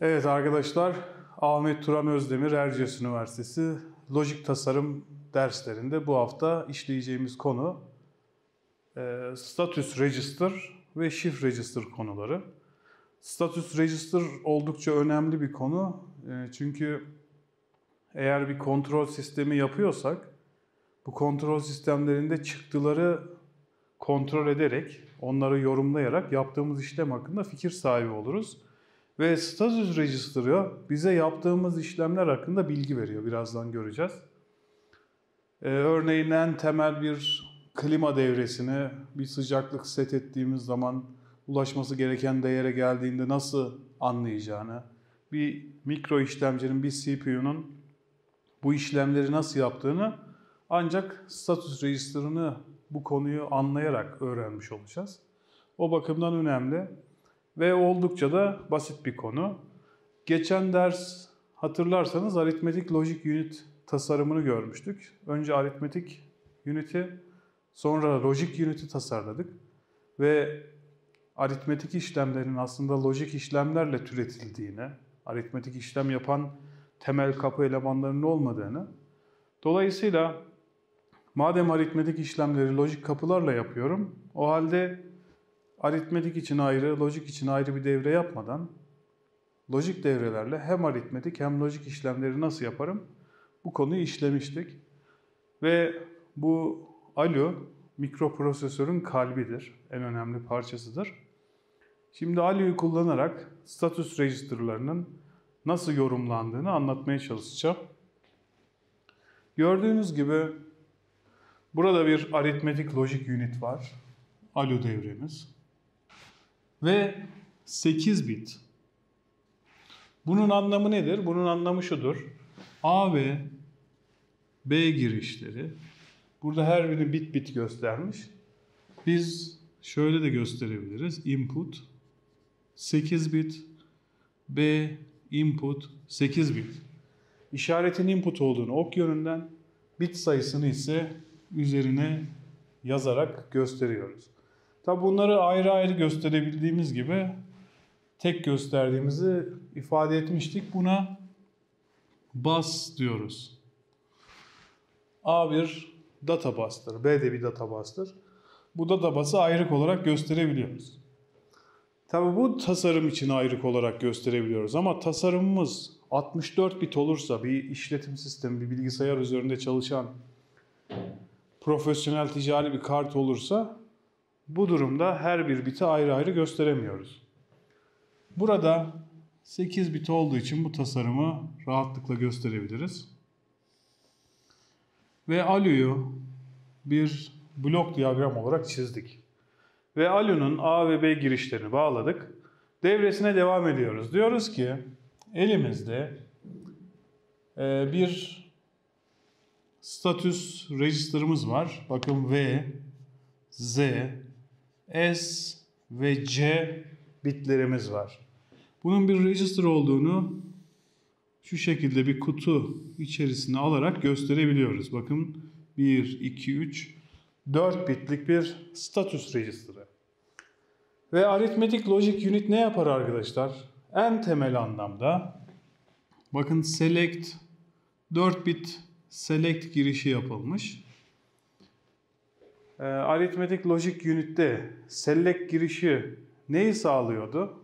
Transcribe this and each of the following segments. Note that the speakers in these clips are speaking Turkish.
Evet arkadaşlar, Ahmet Turan Özdemir Erciyes Üniversitesi Lojik Tasarım derslerinde bu hafta işleyeceğimiz konu Status Register ve Shift Register konuları. Status Register oldukça önemli bir konu. Çünkü eğer bir kontrol sistemi yapıyorsak, bu kontrol sistemlerinde çıktıları kontrol ederek, onları yorumlayarak yaptığımız işlem hakkında fikir sahibi oluruz. Ve Status Register'ı bize yaptığımız işlemler hakkında bilgi veriyor. Birazdan göreceğiz. Örneğin en temel bir klima devresini bir sıcaklık set ettiğimiz zaman ulaşması gereken değere geldiğinde nasıl anlayacağını, bir mikro işlemcinin, bir CPU'nun bu işlemleri nasıl yaptığını ancak Status Register'ını bu konuyu anlayarak öğrenmiş olacağız. O bakımdan önemli. Ve oldukça da basit bir konu. Geçen ders hatırlarsanız aritmetik logic unit tasarımını görmüştük. Önce aritmetik unit'i, sonra logic unit'i tasarladık. Ve aritmetik işlemlerin aslında lojik işlemlerle türetildiğini, aritmetik işlem yapan temel kapı elemanlarının olmadığını, dolayısıyla madem aritmetik işlemleri lojik kapılarla yapıyorum, o halde aritmetik için ayrı, lojik için ayrı bir devre yapmadan lojik devrelerle hem aritmetik hem lojik işlemleri nasıl yaparım? Bu konuyu işlemiştik. Ve bu ALU mikroprosesörün kalbidir. En önemli parçasıdır. Şimdi ALU'yu kullanarak status register'larının nasıl yorumlandığını anlatmaya çalışacağım. Gördüğünüz gibi burada bir aritmetik logic unit var. ALU devremiz. Ve 8 bit. Bunun anlamı nedir? Bunun anlamı şudur. A ve B girişleri. Burada her birini bit bit göstermiş. Biz şöyle de gösterebiliriz. Input 8 bit. B input 8 bit. İşaretin input olduğunu ok yönünden, bit sayısını ise üzerine yazarak gösteriyoruz. Tabi bunları ayrı ayrı gösterebildiğimiz gibi tek gösterdiğimizi ifade etmiştik. Buna bus diyoruz. A bir data bus'tır. B de bir data bus'tır. Bu data bus'ı ayrık olarak gösterebiliyoruz. Tabi bu tasarım için ayrık olarak gösterebiliyoruz ama tasarımımız 64 bit olursa, bir işletim sistemi, bir bilgisayar üzerinde çalışan profesyonel ticari bir kart olursa bu durumda her bir biti ayrı ayrı gösteremiyoruz. Burada 8 bit olduğu için bu tasarımı rahatlıkla gösterebiliriz. Ve ALU'yu bir blok diyagram olarak çizdik. Ve ALU'nun A ve B girişlerini bağladık. Devresine devam ediyoruz. Diyoruz ki elimizde bir status register'ımız var. Bakın V, Z, S ve C bitlerimiz var. Bunun bir register olduğunu şu şekilde bir kutu içerisine alarak gösterebiliyoruz. Bakın 1, 2, 3, 4 bitlik bir status register'ı. Ve aritmetik logic unit ne yapar arkadaşlar? En temel anlamda bakın select 4 bit select girişi yapılmış. Aritmetik logic unit'te select girişi neyi sağlıyordu?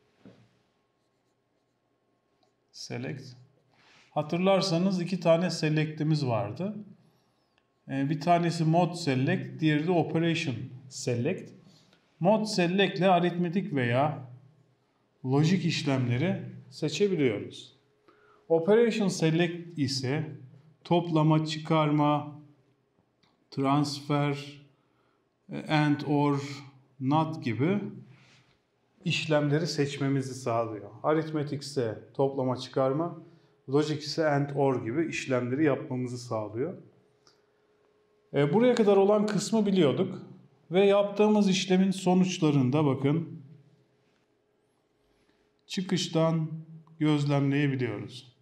Select. Hatırlarsanız iki tane select'imiz vardı. Bir tanesi mod select, diğeri de operation select. Mod select ile aritmetik veya lojik işlemleri seçebiliyoruz. Operation select ise toplama, çıkarma, transfer, and or not gibi işlemleri seçmemizi sağlıyor. Aritmetik ise toplama, çıkarma, lojik ise and or gibi işlemleri yapmamızı sağlıyor. Buraya kadar olan kısmı biliyorduk. Ve yaptığımız işlemin sonuçlarında bakın çıkıştan gözlemleyebiliyoruz.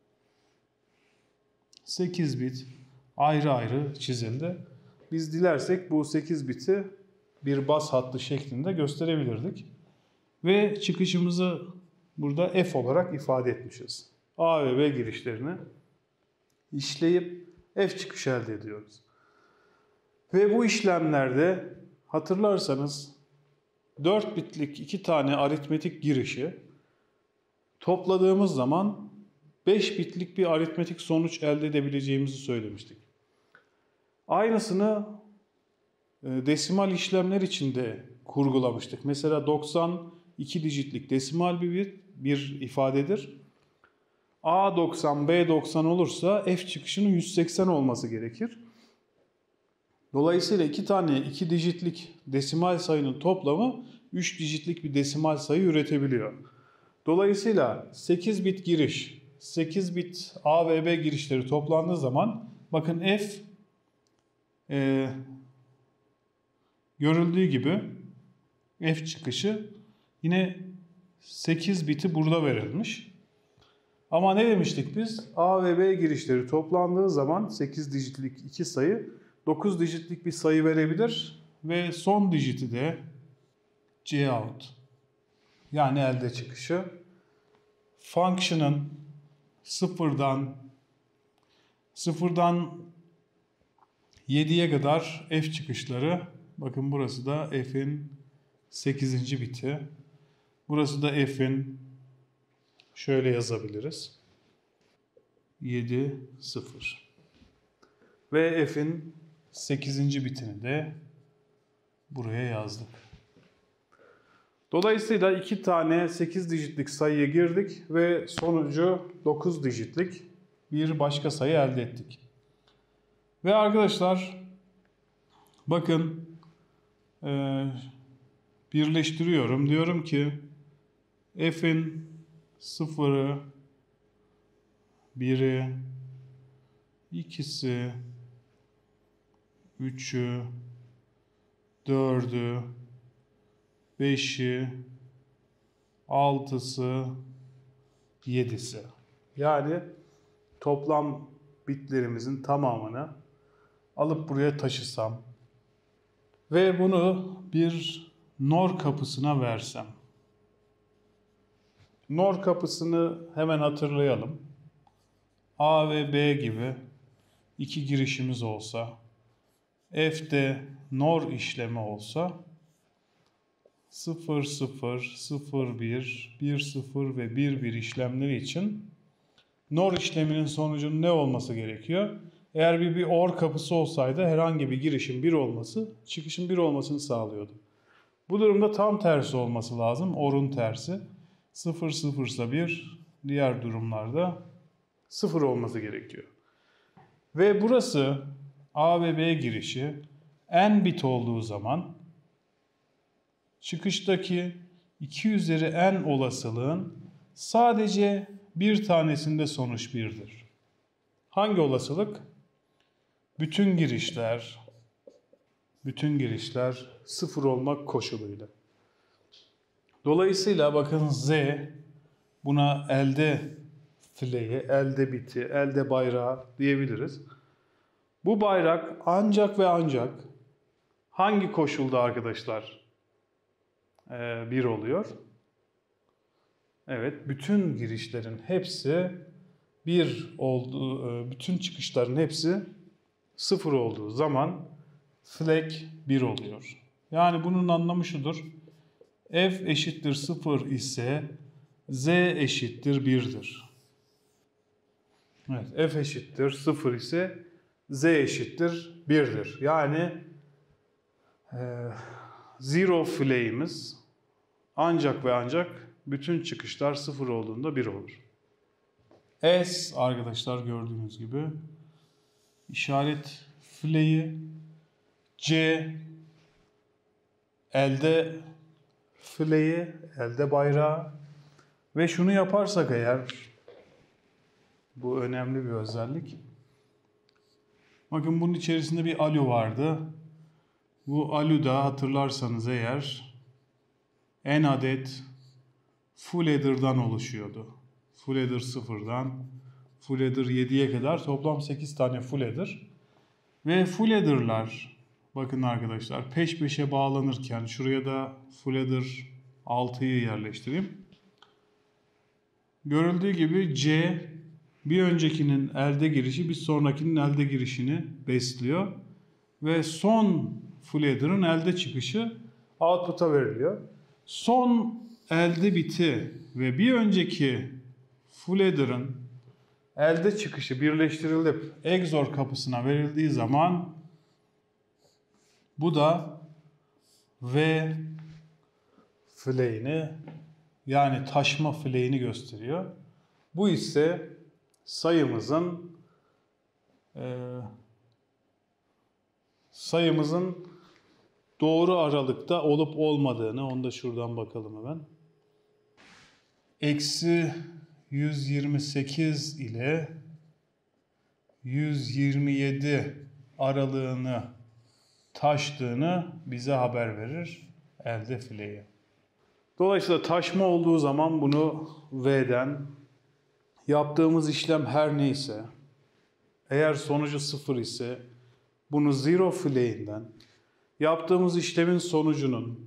8 bit ayrı ayrı çizildi. Biz dilersek bu 8 biti bir bas hattı şeklinde gösterebilirdik. Ve çıkışımızı burada F olarak ifade etmişiz. A ve B girişlerini işleyip F çıkışı elde ediyoruz. Ve bu işlemlerde hatırlarsanız 4 bitlik 2 tane aritmetik girişi topladığımız zaman 5 bitlik bir aritmetik sonuç elde edebileceğimizi söylemiştik. Aynısını desimal işlemler için de kurgulamıştık. Mesela 92 dijitlik desimal bir ifadedir. A 90, B 90 olursa F çıkışının 180 olması gerekir. Dolayısıyla 2 tane 2 dijitlik desimal sayının toplamı 3 dijitlik bir desimal sayı üretebiliyor. Dolayısıyla 8 bit giriş, 8 bit A ve B girişleri toplandığı zaman bakın F görüldüğü gibi F çıkışı yine 8 biti burada verilmiş. Ama ne demiştik biz? A ve B girişleri toplandığı zaman 8 dijitlik 2 sayı 9 dijitlik bir sayı verebilir ve son dijiti de Cout yani elde çıkışı. Function'ın sıfırdan 7'ye kadar F çıkışları. Bakın burası da F'in 8. biti. Burası da F'in şöyle yazabiliriz. 7, 0. Ve F'in 8. bitini de buraya yazdık. Dolayısıyla 2 tane 8 dijitlik sayıya girdik ve sonucu 9 dijitlik bir başka sayı elde ettik. Ve arkadaşlar bakın birleştiriyorum. Diyorum ki F'in 0'ı, 1'i, 2'si, 3'ü, 4'ü, 5'i, 6'sı, 7'si. Yani toplam bitlerimizin tamamını alıp buraya taşısam ve bunu bir NOR kapısına versem. NOR kapısını hemen hatırlayalım. A ve B gibi 2 girişimiz olsa, F'de NOR işlemi olsa 0, 0, 0, 1, 1, 0 ve 1, 1 işlemleri için NOR işleminin sonucunun ne olması gerekiyor? Eğer bir OR kapısı olsaydı herhangi bir girişin 1 olması, çıkışın 1 olmasını sağlıyordu. Bu durumda tam tersi olması lazım. OR'un tersi. 0, 0 ise 1, diğer durumlarda 0 olması gerekiyor. Ve burası A ve B girişi n bit olduğu zaman çıkıştaki 2 üzeri n olasılığın sadece bir tanesinde sonuç 1'dir. Hangi olasılık? Bütün girişler 0 olmak koşuluyla. Dolayısıyla bakın Z buna elde fleyi, elde biti, elde bayrağı diyebiliriz. Bu bayrak ancak ve ancak hangi koşulda arkadaşlar 1 oluyor? Evet, bütün girişlerin hepsi 1 olduğu, bütün çıkışların hepsi 0 olduğu zaman flag 1 oluyor. Yani bunun anlamı şudur. F eşittir 0 ise Z eşittir 1'dir. Evet, F eşittir 0 ise Z eşittir 1'dir. Yani zero flag'imiz ancak ve ancak bütün çıkışlar 0 olduğunda 1 olur. S arkadaşlar gördüğünüz gibi işaret flag'i, C elde flag'i, elde bayrağı ve şunu yaparsak eğer, bu önemli bir özellik. Bakın bunun içerisinde bir ALU vardı. Bu ALU'da hatırlarsanız eğer n adet full header'dan oluşuyordu. Full header 0'dan full header 7'ye kadar toplam 8 tane full header. Ve full header'lar bakın arkadaşlar peş peşe bağlanırken şuraya da full header 6'yı yerleştireyim. Görüldüğü gibi C bir öncekinin elde girişi bir sonrakinin elde girişini besliyor. Ve son full header'ın elde çıkışı output'a veriliyor. Son elde biti ve bir önceki full header'ın elde çıkışı birleştirilip XOR kapısına verildiği zaman bu da V flag'ini yani taşma flag'ini gösteriyor. Bu ise sayımızın doğru aralıkta olup olmadığını, onu da şuradan bakalım hemen. Eksi 128 ile 127 aralığını taştığını bize haber verir elde flag'i. Dolayısıyla taşma olduğu zaman bunu V'den, yaptığımız işlem her neyse, eğer sonucu 0 ise bunu zero flag'inden, yaptığımız işlemin sonucunun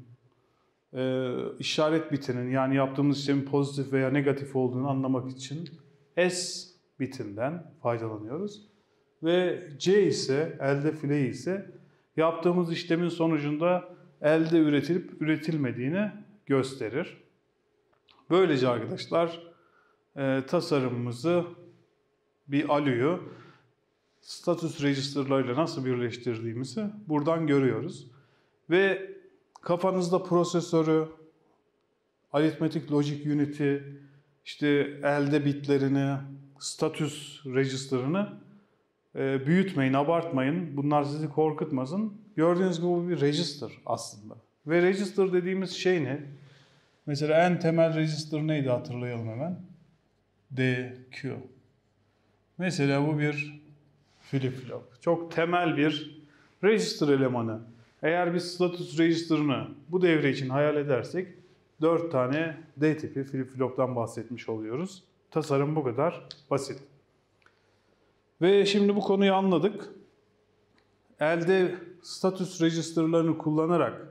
işaret bitinin yani yaptığımız işlemin pozitif veya negatif olduğunu anlamak için S bitinden faydalanıyoruz. Ve C ise, elde flag'i ise yaptığımız işlemin sonucunda elde üretilip üretilmediğini gösterir. Böylece arkadaşlar tasarımımızı bir ALU'yu status register'larıyla nasıl birleştirdiğimizi buradan görüyoruz. Ve kafanızda prosesörü, aritmetik logic unit'i, işte elde bitlerini, status register'ını büyütmeyin, abartmayın. Bunlar sizi korkutmasın. Gördüğünüz gibi bu bir register aslında. Ve register dediğimiz şey ne? Mesela en temel register neydi hatırlayalım hemen. DQ. Mesela bu bir flip-flop. Çok temel bir register elemanı. Eğer biz status register'ını bu devre için hayal edersek 4 tane D tipi flip-flop'tan bahsetmiş oluyoruz. Tasarım bu kadar basit. Ve şimdi bu konuyu anladık. Elde status register'larını kullanarak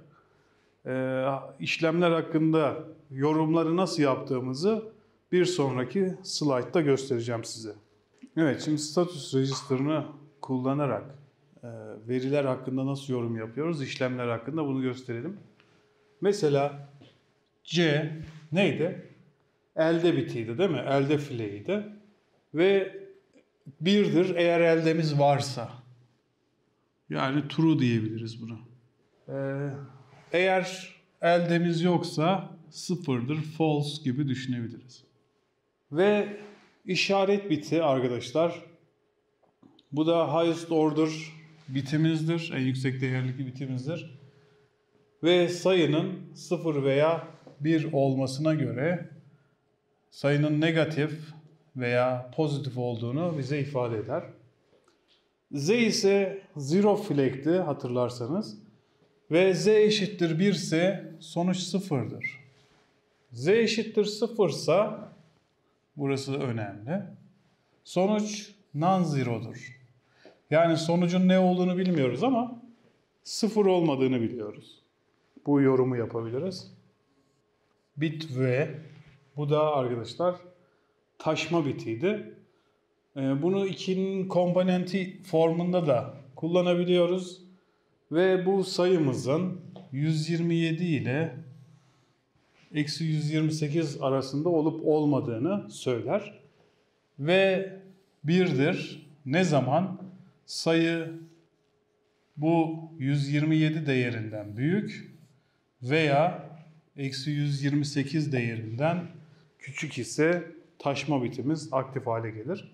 işlemler hakkında yorumları nasıl yaptığımızı bir sonraki slaytta göstereceğim size. Evet, şimdi status register'ını kullanarak veriler hakkında nasıl yorum yapıyoruz, işlemler hakkında bunu gösterelim. Mesela C neydi? Elde bitiydi değil mi? Elde flag'iydi. Ve birdir eğer eldemiz varsa. Yani true diyebiliriz buna. Eğer eldemiz yoksa sıfırdır, false gibi düşünebiliriz. Ve işaret biti arkadaşlar. Bu da highest order bitimizdir. En yüksek değerli bitimizdir. Ve sayının 0 veya 1 olmasına göre sayının negatif veya pozitif olduğunu bize ifade eder. Z ise zero flag'ti hatırlarsanız. Ve Z eşittir 1 ise sonuç 0'dır. Z eşittir 0 ise burası önemli. Sonuç non-zero'dur. Yani sonucun ne olduğunu bilmiyoruz ama 0 olmadığını biliyoruz. Bu yorumu yapabiliriz. Bit V. Bu da arkadaşlar taşma bitiydi. Bunu 2'nin komponenti formunda da kullanabiliyoruz. Ve bu sayımızın 127 ile eksi 128 arasında olup olmadığını söyler. Ve 1'dir. Ne zaman sayı bu 127 değerinden büyük veya eksi 128 değerinden küçük ise taşma bitimiz aktif hale gelir.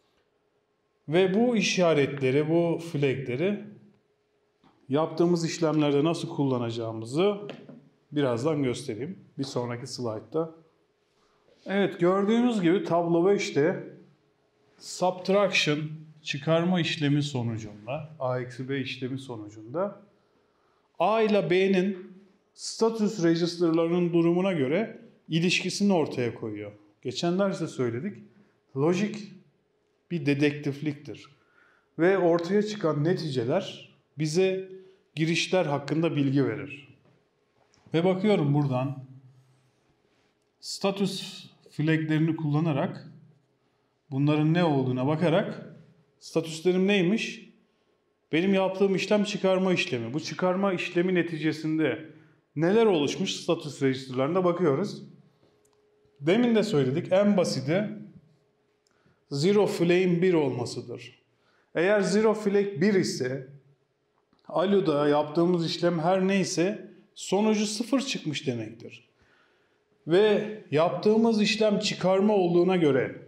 Ve bu işaretleri, bu flagleri yaptığımız işlemlerde nasıl kullanacağımızı birazdan göstereyim. Bir sonraki slaytta. Evet, gördüğünüz gibi tablo 5'te subtraction çıkarma işlemi sonucunda, A-B işlemi sonucunda A ile B'nin status register'larının durumuna göre ilişkisini ortaya koyuyor. Geçen derste söyledik. Logic bir dedektifliktir. Ve ortaya çıkan neticeler bize girişler hakkında bilgi verir. Ve bakıyorum buradan status flaglerini kullanarak bunların ne olduğuna bakarak statüslerim neymiş? Benim yaptığım işlem çıkarma işlemi. Bu çıkarma işlemi neticesinde neler oluşmuş status register'larına bakıyoruz. Demin de söyledik, en basiti zero flag'in 1 olmasıdır. Eğer zero flag 1 ise ALU'da yaptığımız işlem her neyse sonucu 0 çıkmış demektir. Ve yaptığımız işlem çıkarma olduğuna göre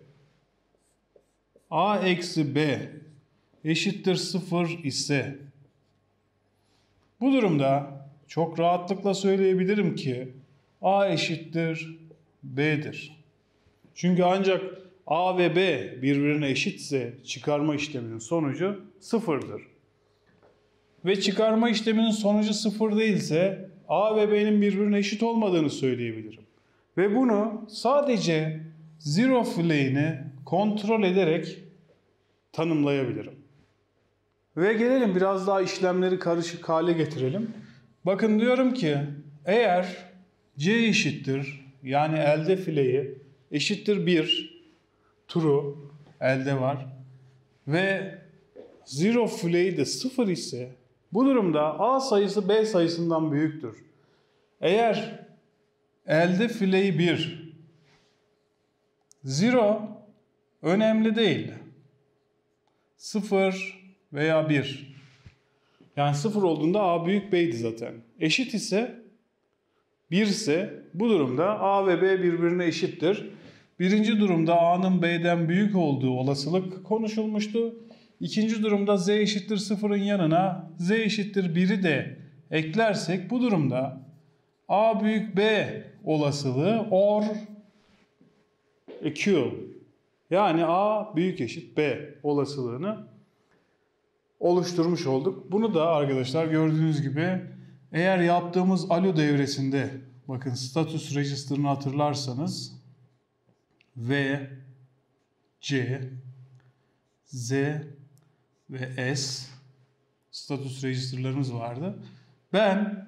A eksi B eşittir 0 ise bu durumda çok rahatlıkla söyleyebilirim ki A eşittir B'dir. Çünkü ancak A ve B birbirine eşitse çıkarma işleminin sonucu 0'dır. Ve çıkarma işleminin sonucu 0 değilse A ve B'nin birbirine eşit olmadığını söyleyebilirim. Ve bunu sadece zero flag'ini kontrol ederek tanımlayabilirim. Ve gelelim biraz daha işlemleri karışık hale getirelim. Bakın diyorum ki eğer C eşittir, yani elde flag'i eşittir 1 true elde var ve zero flag'i de 0 ise bu durumda A sayısı B sayısından büyüktür. Eğer elde flag'i 1, zero önemli değil. 0 veya 1. Yani 0 olduğunda A büyük B'ydi zaten. Eşit ise 1 ise bu durumda A ve B birbirine eşittir. Birinci durumda A'nın B'den büyük olduğu olasılık konuşulmuştu. İkinci durumda Z eşittir 0'ın yanına Z eşittir 1'i de eklersek bu durumda A büyük B olasılığı or equal, yani A büyük eşit B olasılığını oluşturmuş olduk. Bunu da arkadaşlar gördüğünüz gibi eğer yaptığımız ALU devresinde bakın status register'ını hatırlarsanız V, C, Z ve S status register'larımız vardı. Ben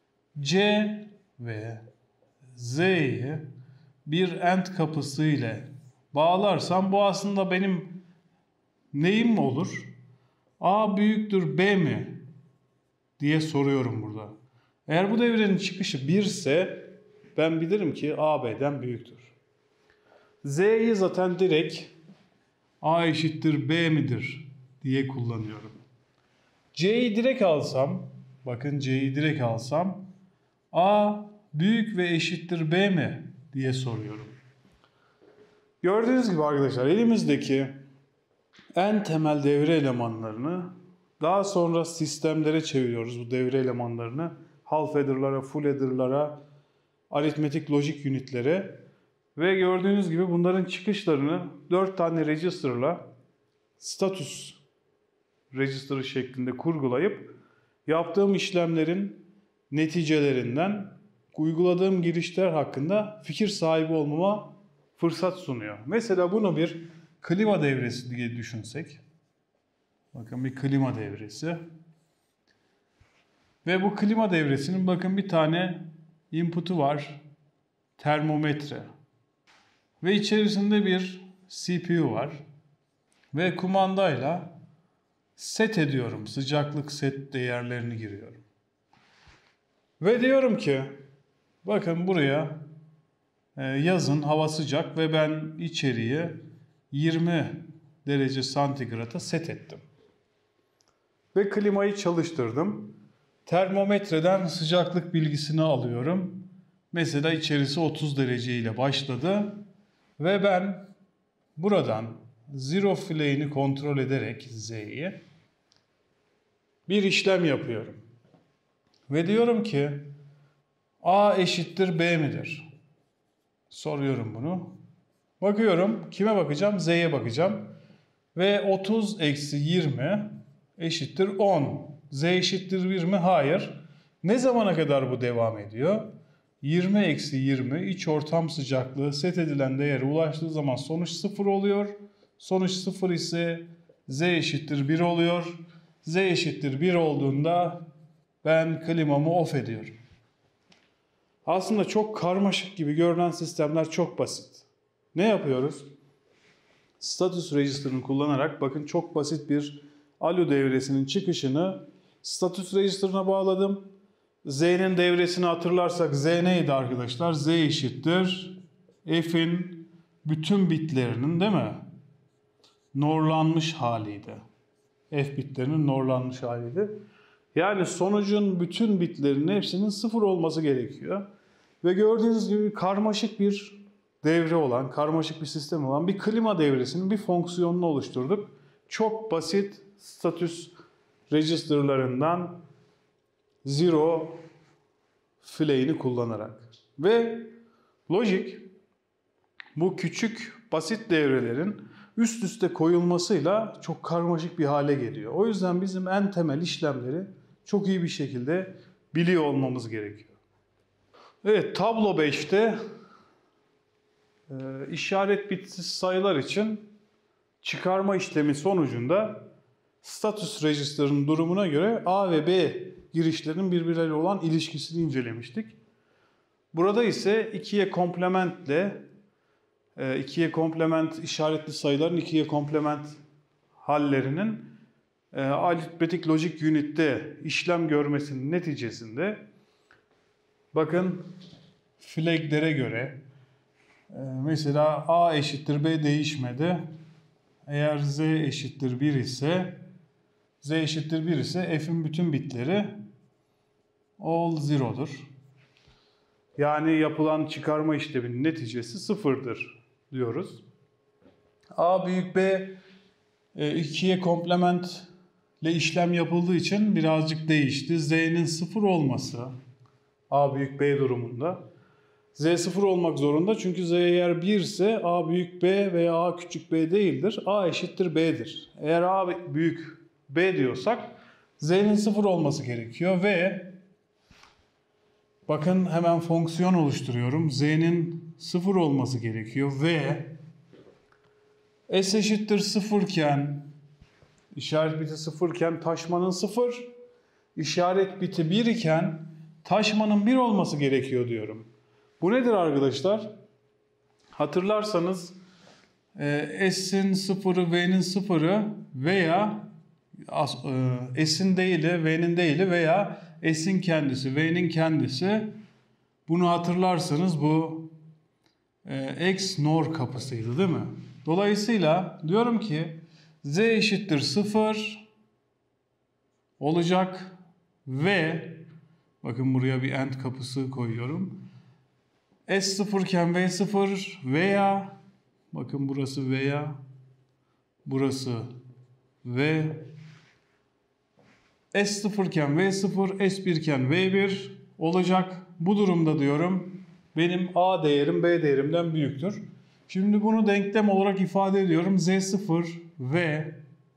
C ve Z'yi bir AND kapısı ile bağlarsam bu aslında benim neyim mi olur? A büyüktür B mi diye soruyorum burada. Eğer bu devrenin çıkışı 1 ise ben bilirim ki A B'den büyüktür. Z'yi zaten direkt A eşittir B midir diye kullanıyorum. C'yi direkt alsam, bakın C'yi direkt alsam A büyük ve eşittir B mi diye soruyorum. Gördüğünüz gibi arkadaşlar elimizdeki en temel devre elemanlarını daha sonra sistemlere çeviriyoruz bu devre elemanlarını. Half adder'lara, full adder'lara, aritmetik lojik unitlere ve gördüğünüz gibi bunların çıkışlarını 4 tane register'la status register'ı şeklinde kurgulayıp yaptığım işlemlerin neticelerinden uyguladığım girişler hakkında fikir sahibi olmama fırsat sunuyor. Mesela bunu bir klima devresi diye düşünsek. Bakın bir klima devresi. Ve bu klima devresinin bakın bir tane input'u var. Termometre. Ve içerisinde bir CPU var. Ve kumandayla set ediyorum. Sıcaklık set değerlerini giriyorum. Ve diyorum ki bakın buraya yazın hava sıcak ve ben içeriği 20 derece santigrata set ettim. Ve klimayı çalıştırdım. Termometreden sıcaklık bilgisini alıyorum. Mesela içerisi 30 derece ile başladı. Ve ben buradan zero flag'ini kontrol ederek Z'yi bir işlem yapıyorum. Ve diyorum ki A eşittir B midir? Soruyorum bunu. Bakıyorum. Kime bakacağım? Z'ye bakacağım. Ve 30 eksi 20 eşittir 10. Z eşittir 1 mi? Hayır. Ne zamana kadar bu devam ediyor? 20 eksi 20 iç ortam sıcaklığı set edilen değere ulaştığı zaman sonuç 0 oluyor. Sonuç 0 ise Z eşittir 1 oluyor. Z eşittir 1 olduğunda ben klimamı off ediyorum. Aslında çok karmaşık gibi görünen sistemler çok basit. Ne yapıyoruz? Status register'ını kullanarak bakın çok basit bir ALU devresinin çıkışını status register'ına bağladım. Z'nin devresini hatırlarsak Z neydi arkadaşlar? Z eşittir F'in bütün bitlerinin, değil mi? Norlanmış haliydi. F bitlerinin norlanmış haliydi. Yani sonucun bütün bitlerinin hepsinin 0 olması gerekiyor. Ve gördüğünüz gibi karmaşık bir devre olan, karmaşık bir sistem olan bir klima devresinin bir fonksiyonunu oluşturduk. Çok basit status register'larından zero flag'ini kullanarak. Ve logic bu küçük basit devrelerin üst üste koyulmasıyla çok karmaşık bir hale geliyor. O yüzden bizim en temel işlemleri çok iyi bir şekilde biliyor olmamız gerekiyor. Evet, tablo 5'te işaret bitsiz sayılar için çıkarma işlemi sonucunda status register'ın durumuna göre A ve B girişlerin birbirleriyle olan ilişkisini incelemiştik. Burada ise ikiye komplement işaretli sayıların ikiye komplement hallerinin aritmetik logic unit'te işlem görmesinin neticesinde bakın flag'lere göre mesela A eşittir B değişmedi. Eğer Z eşittir 1 ise F'in bütün bitleri all zero'dur. Yani yapılan çıkarma işleminin neticesi sıfırdır diyoruz. A büyük B ikiye komplementle işlem yapıldığı için birazcık değişti. Z'nin 0 olması A büyük B durumunda. Z 0 olmak zorunda çünkü Z eğer 1 ise A büyük B veya A küçük B değildir. A eşittir B'dir. Eğer A büyük B diyorsak Z'nin 0 olması gerekiyor ve bakın hemen fonksiyon oluşturuyorum. Z'nin 0 olması gerekiyor ve S eşittir 0 iken işaret biti 0 iken taşmanın 0, işaret biti 1 iken taşmanın 1 olması gerekiyor diyorum. Bu nedir arkadaşlar? Hatırlarsanız S'in 0'ı, V'nin 0'ı veya S'in değili, V'nin değili veya S'in kendisi, V'nin kendisi. Bunu hatırlarsanız bu XNOR kapısıydı değil mi? Dolayısıyla diyorum ki Z eşittir 0 olacak ve bakın buraya bir AND kapısı koyuyorum. S 0 iken V 0 veya bakın burası veya burası V S 0 iken V 0, S 1 iken V 1 olacak. Bu durumda diyorum benim A değerim B değerimden büyüktür. Şimdi bunu denklem olarak ifade ediyorum. Z 0 ve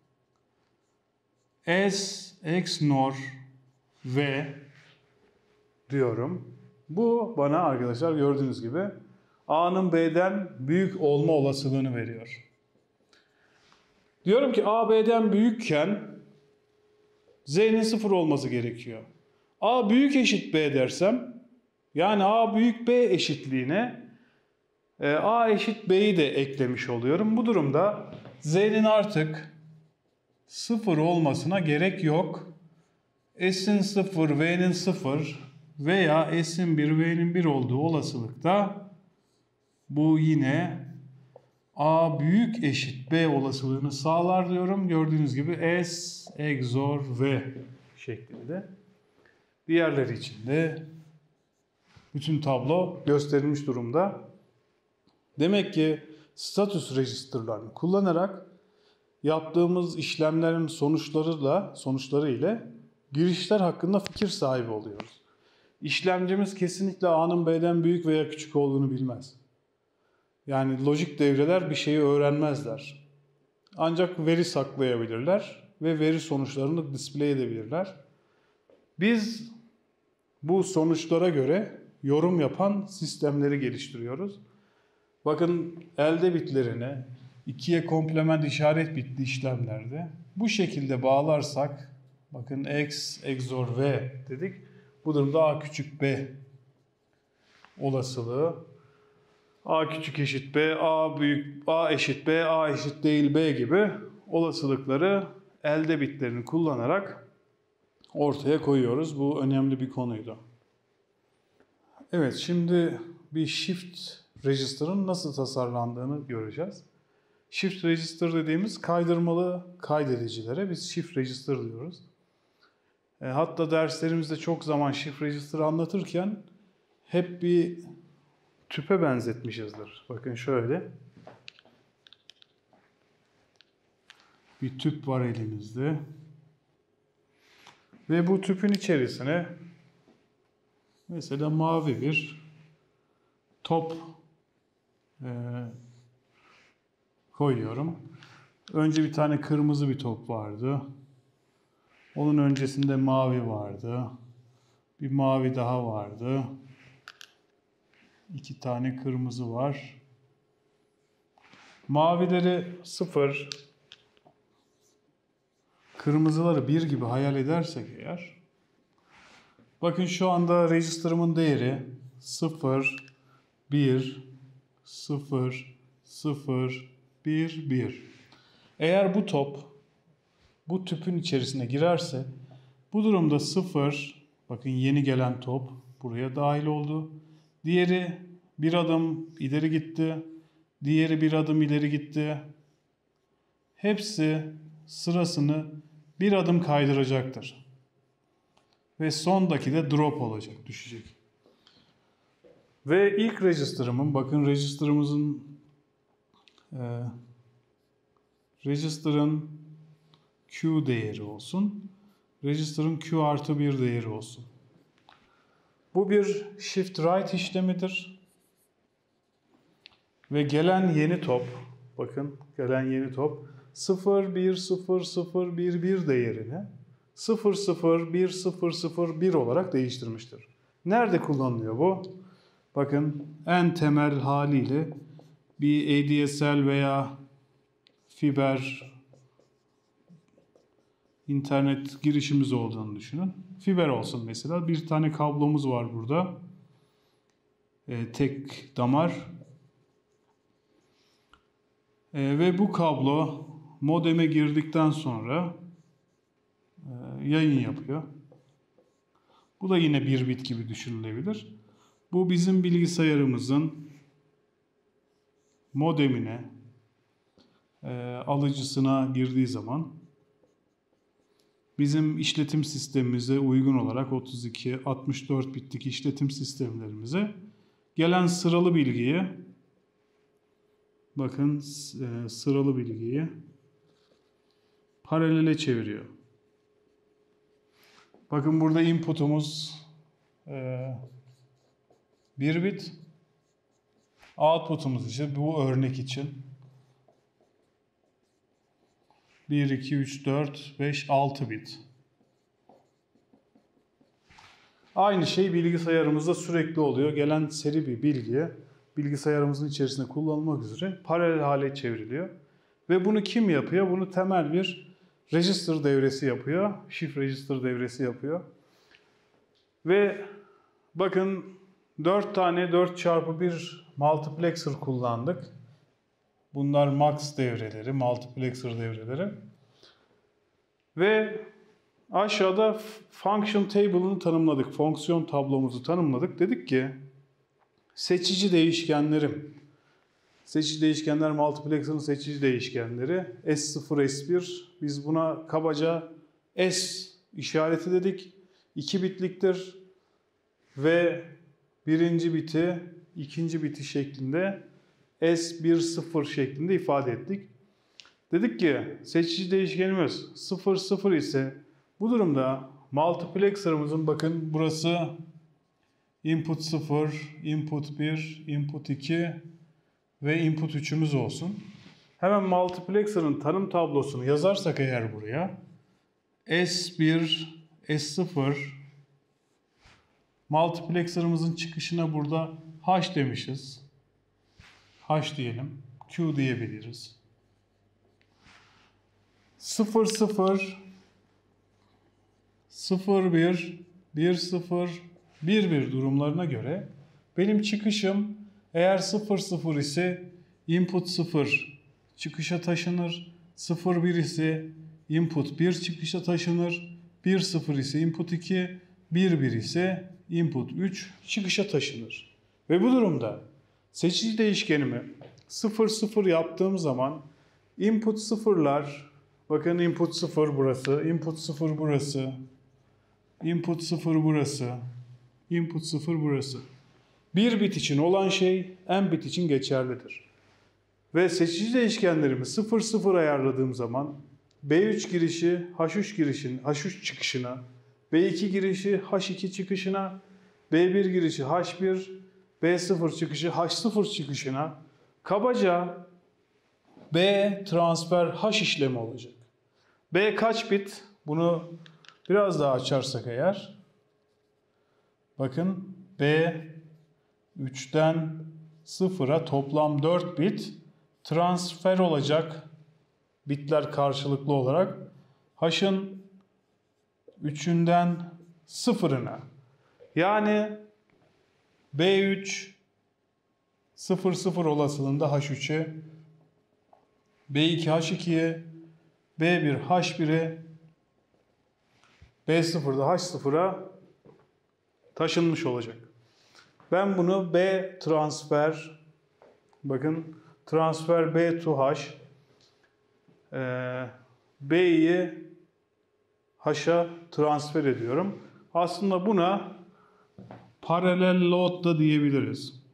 S XNOR V diyorum. Bu bana arkadaşlar gördüğünüz gibi A'nın B'den büyük olma olasılığını veriyor. Diyorum ki A B'den büyükken Z'nin 0 olması gerekiyor. A büyük eşit B dersem yani A büyük B eşitliğine A eşit B'yi de eklemiş oluyorum. Bu durumda Z'nin artık 0 olmasına gerek yok. S'in 0, V'nin 0 veya S'in 1, V'nin 1 olduğu olasılıkta bu yine A büyük eşit B olasılığını sağlar diyorum. Gördüğünüz gibi S XOR V şeklinde. Diğerleri için de bütün tablo gösterilmiş durumda. Demek ki status register'larını kullanarak yaptığımız işlemlerin sonuçları ile girişler hakkında fikir sahibi oluyoruz. İşlemcimiz kesinlikle A'nın B'den büyük veya küçük olduğunu bilmez. Yani lojik devreler bir şeyi öğrenmezler. Ancak veri saklayabilirler ve veri sonuçlarını display edebilirler. Biz bu sonuçlara göre yorum yapan sistemleri geliştiriyoruz. Bakın elde bitlerini ikiye komplement işaret bitli işlemlerde bu şekilde bağlarsak bakın X XOR V dedik. Bu durumda A küçük B olasılığı A küçük eşit B, A eşit B, A eşit değil B gibi olasılıkları elde bitlerini kullanarak ortaya koyuyoruz. Bu önemli bir konuydu. Evet, şimdi bir shift register'ın nasıl tasarlandığını göreceğiz. Shift register dediğimiz kaydırmalı kaydedicilere biz shift register diyoruz. Hatta derslerimizde çok zaman shift register'ı anlatırken hep bir tüpe benzetmişizdir. Bakın şöyle. Bir tüp var elimizde. Ve bu tüpün içerisine mesela mavi bir top koyuyorum. Önce bir tane kırmızı bir top vardı. Onun öncesinde mavi vardı. Bir mavi daha vardı. 2 tane kırmızı var. Mavileri 0, kırmızıları 1 gibi hayal edersek eğer, bakın şu anda register'ımın değeri 0, 1, 0, 0, 1, 1. Eğer bu top bu tüpün içerisine girerse bu durumda 0, bakın yeni gelen top buraya dahil oldu. Diğeri bir adım ileri gitti. Diğeri bir adım ileri gitti. Hepsi sırasını bir adım kaydıracaktır. Ve sondaki de drop olacak, düşecek. Ve ilk register'ımın, bakın register'ın Q değeri olsun. Register'ın Q artı 1 değeri olsun. Bu bir shift right işlemidir. Ve gelen yeni top, bakın gelen yeni top 0, 1, 0, 0, 1, 1 değerini 0, 0, 1, 0, 0, 1 olarak değiştirmiştir. Nerede kullanılıyor bu? Bakın en temel haliyle bir ADSL veya fiber internet girişimiz olduğunu düşünün. Fiber olsun mesela. Bir tane kablomuz var burada. Tek damar. Ve bu kablo modeme girdikten sonra yayın yapıyor. Bu da yine bir bit gibi düşünülebilir. Bu bizim bilgisayarımızın modemine, alıcısına girdiği zaman bizim işletim sistemimize uygun olarak 32, 64 bitlik işletim sistemlerimize gelen sıralı bilgiyi, bakın sıralı bilgiyi paralele çeviriyor. Bakın burada input'umuz 1 bit. Output'umuz işte bu örnek için 1, 2, 3, 4, 5, 6 bit. Aynı şey bilgisayarımızda sürekli oluyor. Gelen seri bir bilgi bilgisayarımızın içerisinde kullanılmak üzere paralel hale çevriliyor. Ve bunu kim yapıyor? Bunu temel bir register devresi yapıyor. Shift register devresi yapıyor. Ve bakın 4 tane 4x1 multiplexer kullandık. Bunlar max devreleri, multiplexer devreleri. Ve aşağıda function table'ını tanımladık. Fonksiyon tablomuzu tanımladık. Dedik ki seçici değişkenlerim. Seçici değişkenler multiplexer'ın seçici değişkenleri. S0, S1. Biz buna kabaca S işareti dedik. 2 bitliktir. Ve birinci biti, ikinci biti şeklinde S1, 0 şeklinde ifade ettik. Dedik ki seçici değişkenimiz 0, 0 ise bu durumda multiplexer'ımızın, bakın burası input 0, input 1, input 2 ve input 3'ümüz olsun. Hemen multiplexer'ın tanım tablosunu yazarsak eğer buraya S1, S0 multiplexer'ımızın çıkışına burada H demişiz. H diyelim. Q diyebiliriz. 0, 0, 0, 1, 1, 0, 1, 1 durumlarına göre benim çıkışım Eğer 0 0 ise input 0 çıkışa taşınır. 0 1 ise input 1 çıkışa taşınır. 1 0 ise input 2, 1 1 ise input 3 çıkışa taşınır. Ve bu durumda seçici değişkenimi 0 0 yaptığım zaman input sıfırlar, bakın input 0 burası, input 0 burası, input 0 burası, input 0 burası. Bir bit için olan şey n bit için geçerlidir. Ve seçici değişkenlerimi 0 0 ayarladığım zaman B3 girişi H3 çıkışına, B2 girişi H2 çıkışına, B1 girişi H1, B0 çıkışı H0 çıkışına kabaca B transfer H işlemi olacak. B kaç bit? Bunu biraz daha açarsak eğer, bakın B 3'ten 0'a toplam 4 bit transfer olacak bitler karşılıklı olarak. H'ın 3'ünden 0'ına. Yani B3 0 0 olasılığında H3'e, B2 H2'ye, B1 H1'e, B0'da H0'a taşınmış olacak. Ben bunu B transfer, bakın transfer B to H, B'yi H'a transfer ediyorum. Aslında buna paralel load da diyebiliriz.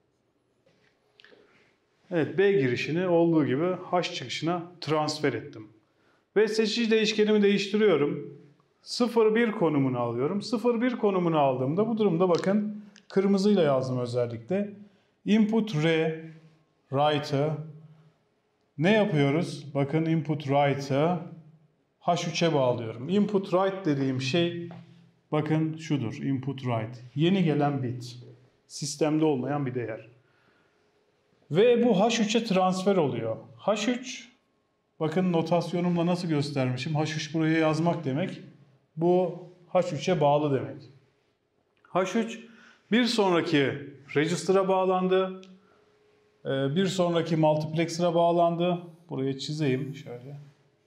Evet, B girişini olduğu gibi H çıkışına transfer ettim. Ve seçici değişkenimi değiştiriyorum. 0-1 konumunu alıyorum. 0-1 konumunu aldığımda bu durumda bakın kırmızıyla yazdım özellikle. Input write'ı ne yapıyoruz? Bakın input write'ı H3'e bağlıyorum. Input write dediğim şey bakın şudur. Input write. Yeni gelen bit. Sistemde olmayan bir değer. Ve bu H3'e transfer oluyor. H3, bakın notasyonumla nasıl göstermişim. H3 buraya yazmak demek. Bu H3'e bağlı demek. H3 bir sonraki register'a bağlandı. Bir sonraki multiplexer'a bağlandı. Buraya çizeyim şöyle.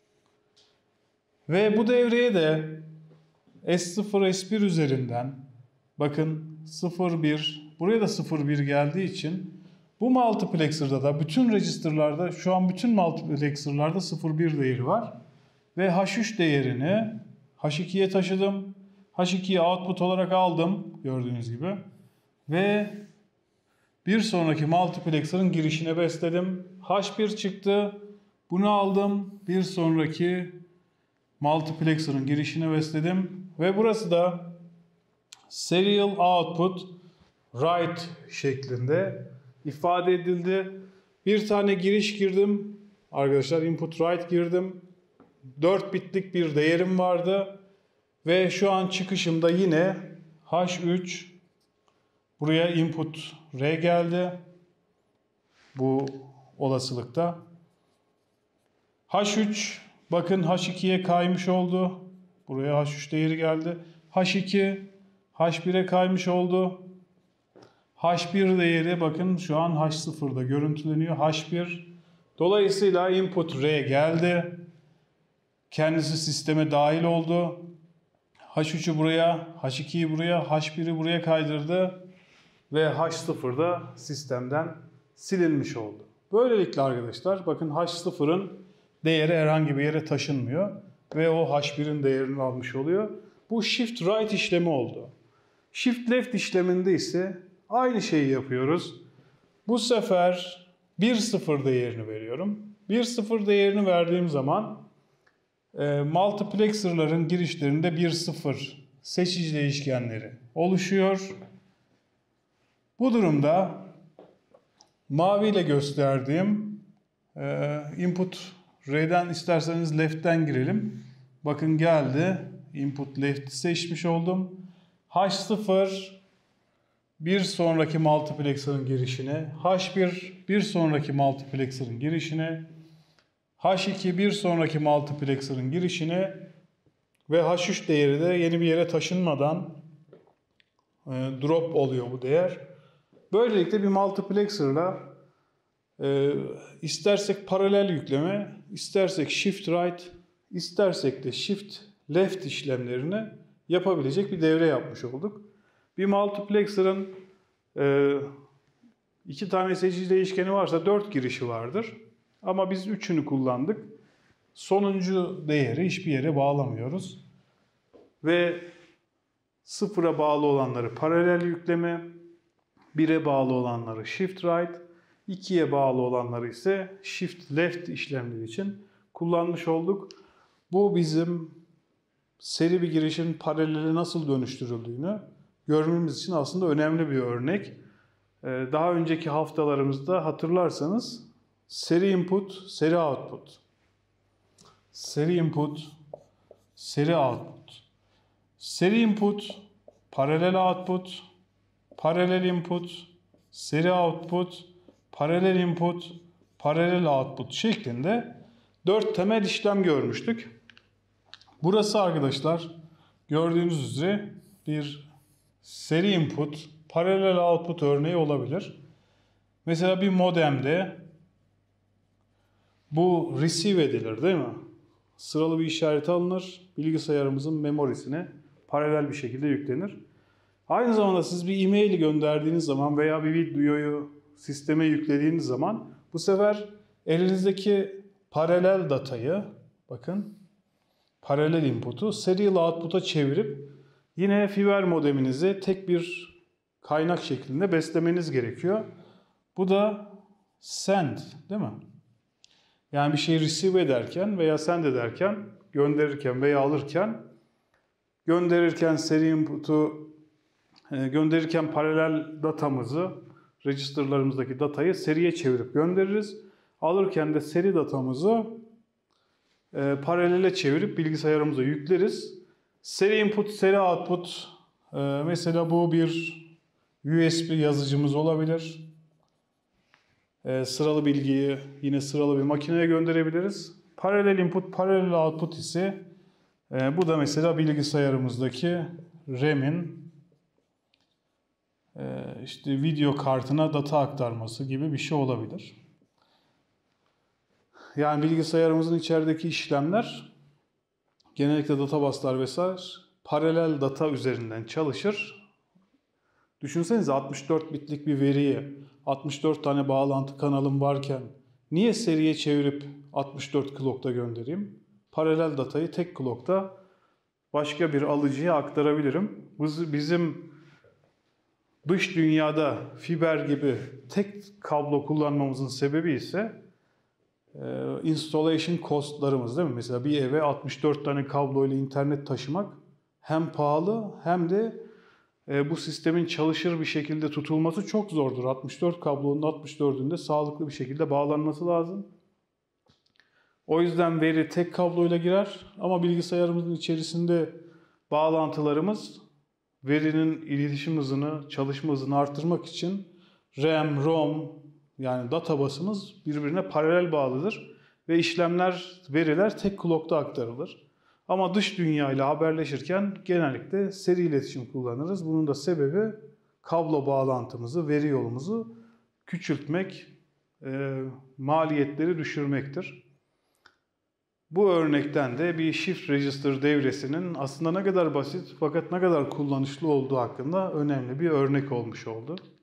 Ve bu devreye de S0 S1 üzerinden bakın 0-1, buraya da 0-1 geldiği için bu multiplexer'da da bütün register'larda şu an bütün multiplexer'larda 0-1 değeri var. Ve H3 değerini H2'ye taşıdım. H2'yi output olarak aldım gördüğünüz gibi. Ve bir sonraki multiplexer'ın girişine besledim. H1 çıktı. Bunu aldım. Bir sonraki multiplexer'ın girişine besledim. Ve burası da serial output write şeklinde ifade edildi. Bir tane giriş girdim. Arkadaşlar input write girdim. 4 bitlik bir değerim vardı. Ve şu an çıkışımda yine H3 buraya input R geldi. Bu olasılıkta. H3 bakın H2'ye kaymış oldu. Buraya H3 değeri geldi. H2 H1'e kaymış oldu. H1 değeri bakın şu an H0'da görüntüleniyor. H1. Dolayısıyla input R geldi. Kendisi sisteme dahil oldu. H3'ü buraya, H2'yi buraya, H1'i buraya kaydırdı. Ve H0'da sistemden silinmiş oldu. Böylelikle arkadaşlar bakın H0'ın değeri herhangi bir yere taşınmıyor. Ve o H1'in değerini almış oluyor. Bu shift right işlemi oldu. Shift left işleminde ise aynı şeyi yapıyoruz. Bu sefer 1-0 değerini veriyorum. 1-0 değerini verdiğim zaman multiplexer'ların girişlerinde 1-0 seçici değişkenleri oluşuyor. Bu durumda maviyle gösterdiğim input R'den isterseniz left'ten girelim. Bakın geldi. Input left'i seçmiş oldum. H0 bir sonraki multiplexer'ın girişine, H1 bir sonraki multiplexer'ın girişine, H2 bir sonraki multiplexer'ın girişine ve H3 değeri de yeni bir yere taşınmadan drop oluyor bu değer. Böylelikle bir multiplexer'la istersek paralel yükleme, istersek shift right, istersek de shift left işlemlerini yapabilecek bir devre yapmış olduk. Bir multiplexer'ın 2 tane seçici değişkeni varsa 4 girişi vardır. Ama biz 3'ünü kullandık. Sonuncu değeri hiçbir yere bağlamıyoruz. Ve 0'a bağlı olanları paralel yükleme, 1'e bağlı olanları shift right, 2'ye bağlı olanları ise shift left işlemleri için kullanmış olduk. Bu bizim seri bir girişin paralele nasıl dönüştürüldüğünü görmemiz için aslında önemli bir örnek. Daha önceki haftalarımızda hatırlarsanız seri input, seri output, seri input, seri output, seri input, paralel output, paralel input, seri output, paralel input, paralel output şeklinde 4 temel işlem görmüştük. Burası arkadaşlar gördüğünüz üzere bir seri input, paralel output örneği olabilir. Mesela bir modemde bu receive edilir değil mi? Sıralı bir işareti alınır, bilgisayarımızın memorisine paralel bir şekilde yüklenir. Aynı zamanda siz bir e-mail gönderdiğiniz zaman veya bir videoyu sisteme yüklediğiniz zaman bu sefer elinizdeki paralel datayı, bakın paralel input'u serial output'a çevirip yine fiber modeminizi tek bir kaynak şeklinde beslemeniz gerekiyor. Bu da send değil mi? Yani bir şeyi receive ederken veya send ederken, gönderirken veya alırken, gönderirken seri input'u, gönderirken paralel datamızı, register'larımızdaki datayı seriye çevirip göndeririz. Alırken de seri datamızı paralele çevirip bilgisayarımıza yükleriz. Seri input, seri output, mesela bu bir USB yazıcımız olabilir. Sıralı bilgiyi yine sıralı bir makineye gönderebiliriz. Paralel input, paralel output ise bu da mesela bilgisayarımızdaki RAM'in işte video kartına data aktarması gibi bir şey olabilir. Yani bilgisayarımızın içerideki işlemler genellikle databuslar vesaire paralel data üzerinden çalışır. Düşünsenize 64 bitlik bir veriyi 64 tane bağlantı kanalım varken niye seriye çevirip 64 clock'ta göndereyim? Paralel datayı tek clock'ta başka bir alıcıya aktarabilirim. Bizim dış dünyada fiber gibi tek kablo kullanmamızın sebebi ise installation cost'larımız değil mi? Mesela bir eve 64 tane kablo ile internet taşımak hem pahalı hem de bu sistemin çalışır bir şekilde tutulması çok zordur. 64 kablonun 64'ünde sağlıklı bir şekilde bağlanması lazım. O yüzden veri tek kabloyla girer ama bilgisayarımızın içerisinde bağlantılarımız verinin iletişim hızını, çalışma hızını arttırmak için RAM, ROM yani databus'ımız birbirine paralel bağlıdır ve işlemler, veriler tek clock'ta aktarılır. Ama dış dünya ile haberleşirken genellikle seri iletişim kullanırız. Bunun da sebebi kablo bağlantımızı, veri yolumuzu küçültmek, maliyetleri düşürmektir. Bu örnekten de bir shift register devresinin aslında ne kadar basit fakat ne kadar kullanışlı olduğu hakkında önemli bir örnek olmuş oldu.